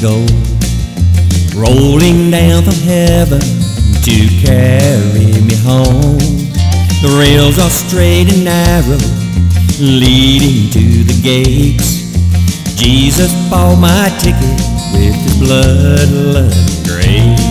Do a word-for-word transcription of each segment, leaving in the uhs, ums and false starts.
go, rolling down from heaven to carry me home. The rails are straight and narrow, leading to the gates. Jesus bought my ticket with his blood, love, and grace.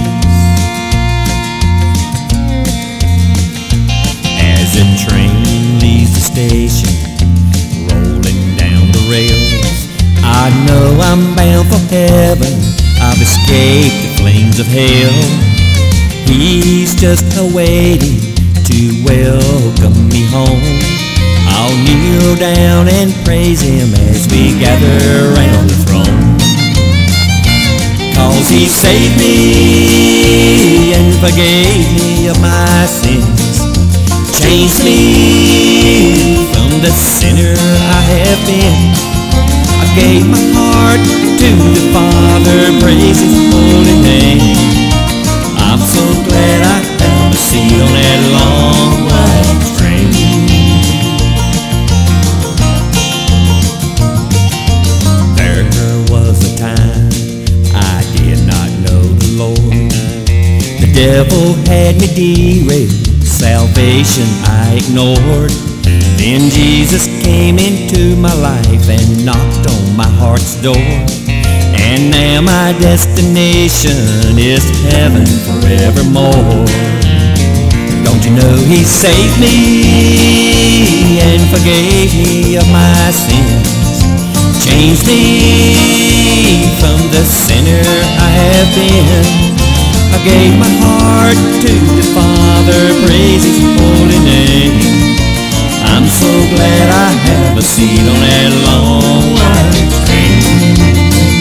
As the train leaves the station, rolling down the rails, I know I'm bound for heaven. I've escaped the flames of hell. He's just awaiting to welcome me home. I'll kneel down and praise him as we gather around the throne. 'Cause he saved me and forgave me of my sins, changed me from the sinner I have been. I gave my heart to the Father, praise his holy name. I'm so glad I have a seat on that long white train. There was a time I did not know the Lord. The devil had me derailed, salvation I ignored. Then Jesus came into my life and knocked on my heart's door. And now my destination is heaven forevermore. Don't you know he saved me and forgave me of my sins, changed me from the sinner I have been. I gave my heart to the Father, praise his holy name. I'm so glad I have a seat on that long white train.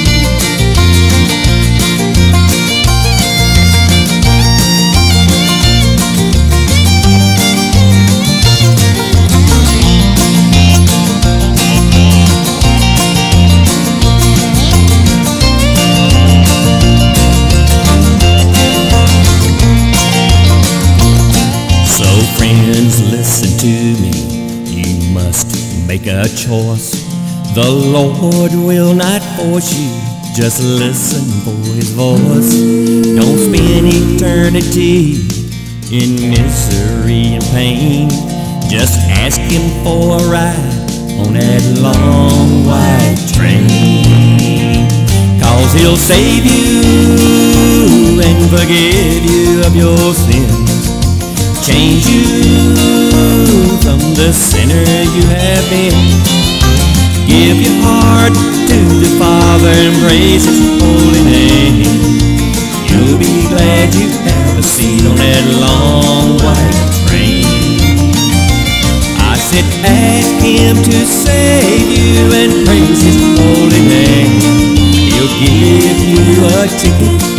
So friends, listen to me. You must make a choice. The Lord will not force you, just listen for his voice. Don't spend eternity in misery and pain. Just ask him for a ride on that long white train. 'Cause he'll save you and forgive you of your sins, change you from the sinner you have been. Give your heart to the Father and praise his holy name. You'll be glad you have a seat on that long white train. I said ask him to save you and praise his holy name. He'll give you a ticket